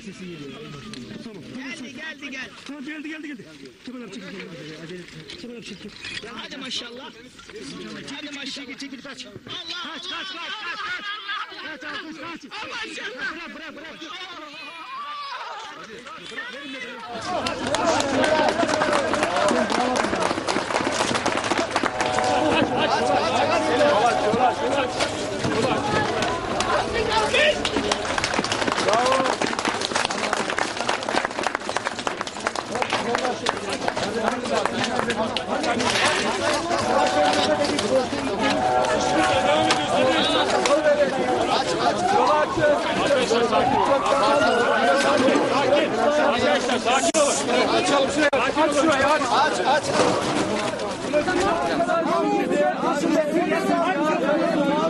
sesi geliyor. Tamam. Geldi. Tamam geldi. Kemal abi çekil. Kemal abi çekil. Hadi maşallah. Hadi maşallah. Çekil kaç. Allah. Kaç. Kaç. Maşallah. Bırak. Arkadaşlar sakin olun. Açalım şurayı. Aç.